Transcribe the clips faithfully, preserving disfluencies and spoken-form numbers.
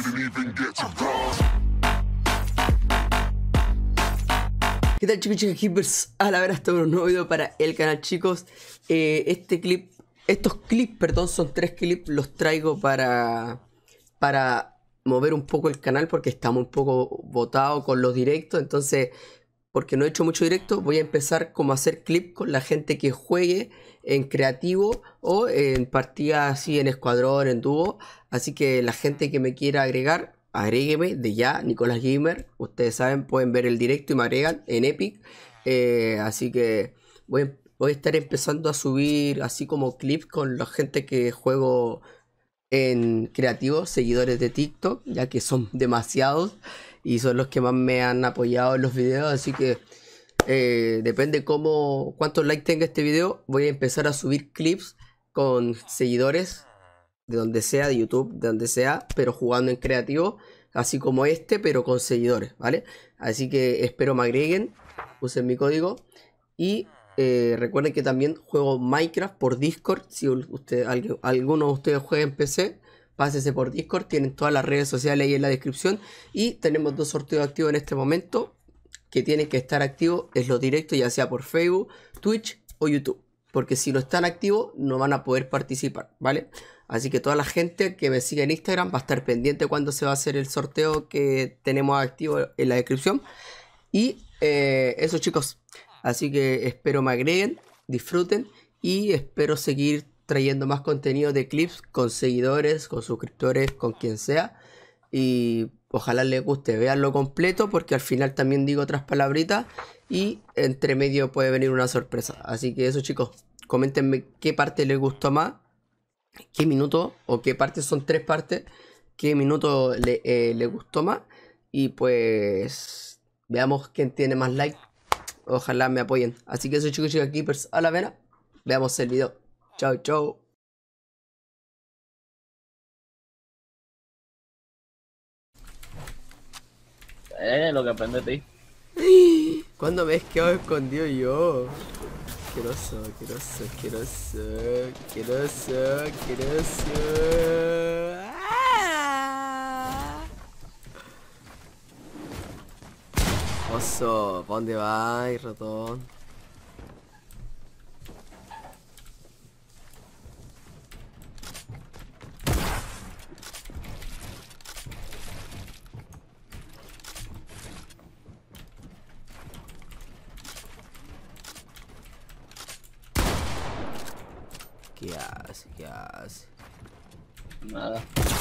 ¿Qué tal, chicos y chicas Keepers? A la vera, está un nuevo video para el canal, chicos. eh, Este clip, estos clips, perdón, son tres clips. Los traigo para Para mover un poco el canal, porque estamos un poco botados con los directos. Entonces, porque no he hecho mucho directo, voy a empezar como a hacer clips con la gente que juegue en creativo o en partidas así, en escuadrón, en dúo. Así que la gente que me quiera agregar, agrégueme de ya, Nicolás Gamer. Ustedes saben, pueden ver el directo y me agregan en Epic. Eh, así que voy, voy a estar empezando a subir así como clips con la gente que juego en creativo, seguidores de TikTok, ya que son demasiados y son los que más me han apoyado en los videos. Así que eh, depende cómo, cuántos likes tenga este video, voy a empezar a subir clips con seguidores de donde sea, de YouTube, de donde sea, pero jugando en creativo, así como este, pero con seguidores, ¿vale? Así que espero me agreguen, usen mi código. Y eh, recuerden que también juego Minecraft por Discord. Si usted, alguien, alguno de ustedes juega en P C, pásese por Discord, tienen todas las redes sociales ahí en la descripción. Y tenemos dos sorteos activos en este momento, que tienen que estar activos, es los directos, ya sea por Facebook, Twitch o YouTube, porque si no están activos no van a poder participar, ¿vale? Así que toda la gente que me sigue en Instagram va a estar pendiente cuando se va a hacer el sorteo que tenemos activo en la descripción. Y eh, eso, chicos. Así que espero me agreguen, disfruten y espero seguir trayendo más contenido de clips con seguidores, con suscriptores, con quien sea. Y ojalá les guste, veanlo completo, porque al final también digo otras palabritas y entre medio puede venir una sorpresa. Así que eso, chicos, coméntenme qué parte les gustó más, qué minuto o qué partes, son tres partes, qué minuto le, eh, le gustó más. Y pues veamos quién tiene más like. Ojalá me apoyen. Así que eso, chicos y chicas Keepers, a la vena. Veamos el video. Chao, chao. Eh, lo que aprende de ti. ¿Cuándo me he quedado escondido yo? Asqueroso, asqueroso, asqueroso, asqueroso, asqueroso. ¡Ah! Oso, ¿pa' dónde vas, ratón? ¿Qué hace? ¿Qué hace? Nada.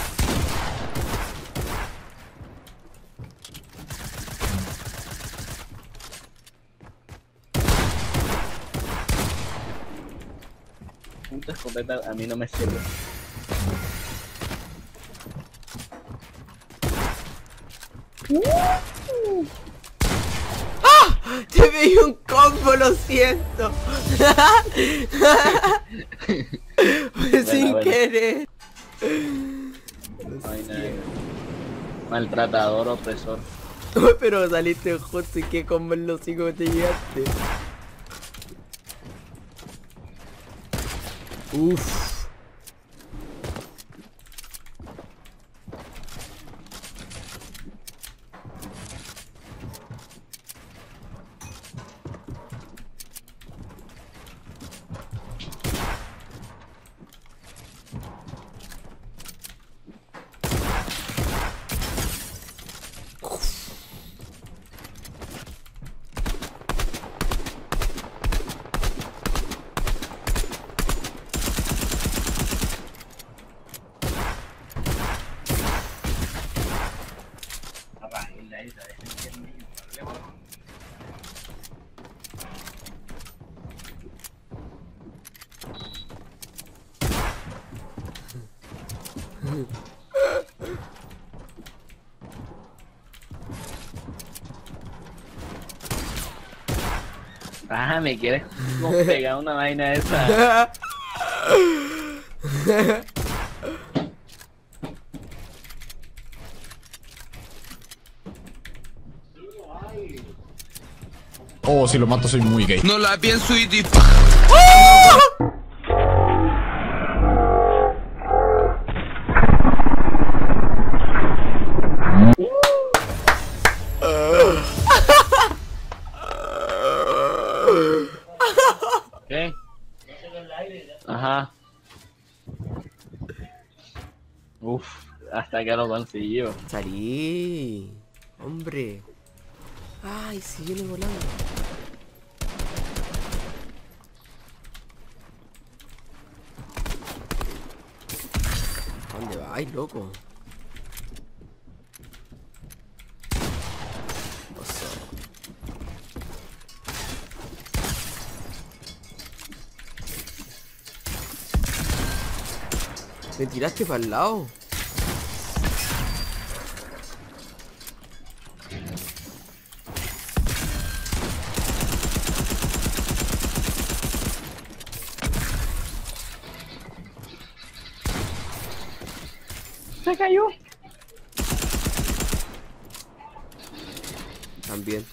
Punta escopeta a mí no me sirve. ¡Ah! Te veí un combo, lo siento. Fue sin bueno. querer. Ay, no, maltratador, opresor. Pero saliste justo y qué combo en los hocico que te llegaste. Uff. Ah, me quieres como pegar una vaina esa. Oh, si lo mato soy muy gay. No la pienso y te... Uf, hasta que lo consiguió. Salí. Hombre. Ay, si viene volando. ¿A dónde vais, loco? Oso. Me tiraste para el lado. Se cayó. También.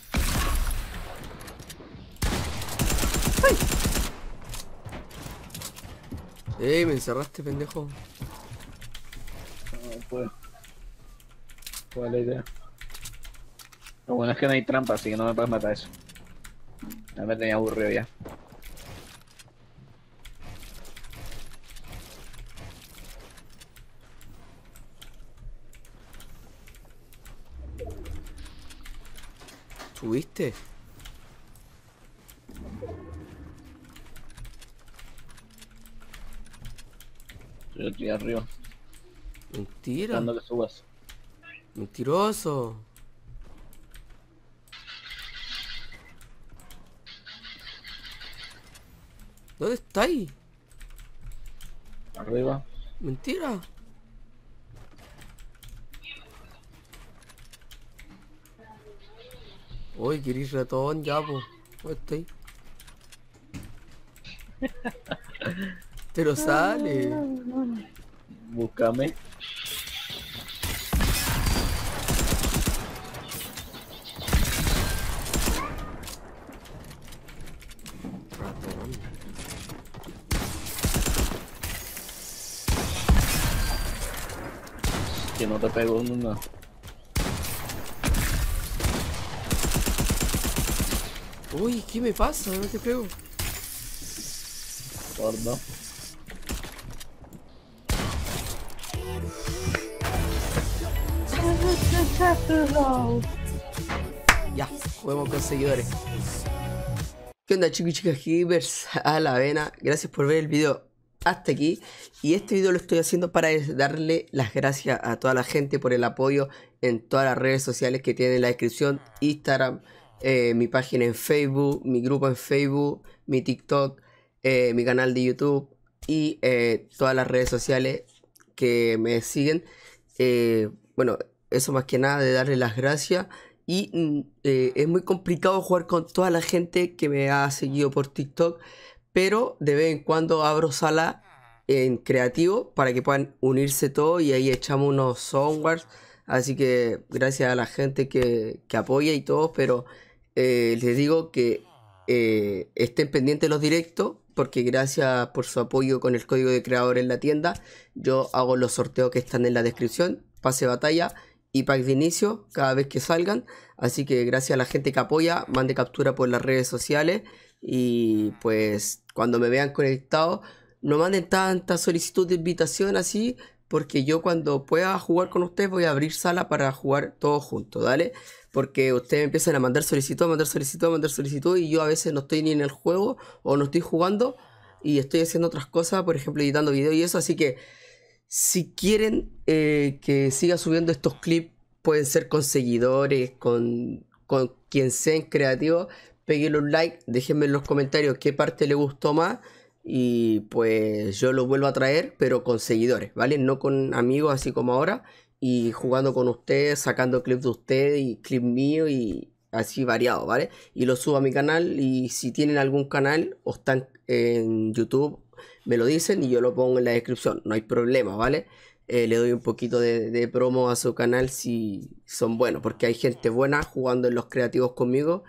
¡Ey! Me encerraste, pendejo. No, pues. ¿Cuál es la idea? Lo bueno es que no hay trampa, así que no me puedes matar eso. Ya me tenía aburrido ya. ¿Subiste? Yo estoy arriba, Mentira. esperando que subas. Mentiroso. ¿Dónde estáis? Arriba. Mentira. Uy, querís ratón, ya, po. ¿Dónde estáis? Pero sale. Búscame. Ratón. Que no te pego una. Uy, ¿qué me pasa? No te pego. Gordo. Ya, juguemos con seguidores. ¿Qué onda, chicos y chicas gamers? A la vena, gracias por ver el video hasta aquí. Y este video lo estoy haciendo para darle las gracias a toda la gente por el apoyo en todas las redes sociales que tienen en la descripción. Instagram, eh, mi página en Facebook, mi grupo en Facebook, mi TikTok, eh, mi canal de YouTube y eh, todas las redes sociales que me siguen. Eh, bueno, eso más que nada de darle las gracias. Y mm, eh, es muy complicado jugar con toda la gente que me ha seguido por TikTok, pero de vez en cuando abro sala en creativo para que puedan unirse todos y ahí echamos unos soundwars. Así que gracias a la gente que, que apoya y todo, pero eh, les digo que eh, estén pendientes de los directos, porque gracias por su apoyo con el código de creador en la tienda, yo hago los sorteos que están en la descripción, pase batalla y pack de inicio cada vez que salgan. Así que gracias a la gente que apoya, mande captura por las redes sociales y pues cuando me vean conectado no manden tanta solicitud de invitación así, porque yo cuando pueda jugar con ustedes voy a abrir sala para jugar todos juntos, ¿vale? Porque ustedes empiezan a mandar solicitud, a mandar solicitud, a mandar solicitud y yo a veces no estoy ni en el juego o no estoy jugando y estoy haciendo otras cosas, por ejemplo editando videos y eso. Así que si quieren eh, que siga subiendo estos clips, pueden ser con seguidores, con, con quien sea en creativo, péguenle un like, déjenme en los comentarios qué parte le gustó más y pues yo lo vuelvo a traer, pero con seguidores, ¿vale? No con amigos así como ahora, y jugando con ustedes, sacando clips de ustedes y clips míos y así variado, ¿vale? Y lo subo a mi canal y si tienen algún canal o están en YouTube, me lo dicen y yo lo pongo en la descripción, no hay problema, ¿vale? Eh, le doy un poquito de, de promo a su canal si son buenos, porque hay gente buena jugando en los creativos conmigo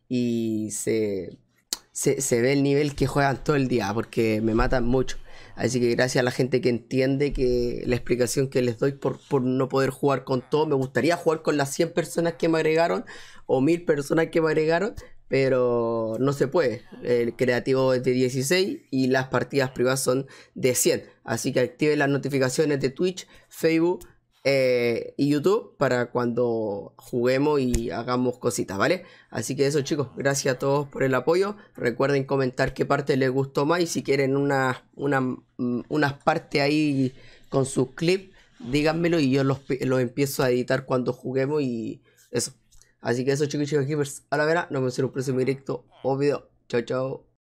y se, se, se ve el nivel que juegan todo el día, porque me matan mucho. Así que gracias a la gente que entiende que la explicación que les doy por, por no poder jugar con todo. Me gustaría jugar con las cien personas que me agregaron o mil personas que me agregaron, pero no se puede. El creativo es de dieciséis y las partidas privadas son de cien. Así que activen las notificaciones de Twitch, Facebook eh, y YouTube para cuando juguemos y hagamos cositas, ¿vale? Así que eso, chicos, gracias a todos por el apoyo. Recuerden comentar qué parte les gustó más y si quieren una, una, unas partes ahí con sus clips, díganmelo y yo los, los empiezo a editar cuando juguemos y eso. Así que eso, chicos y chicos, keepers, a la vera, nos vemos en un próximo directo o video. Chao, chao.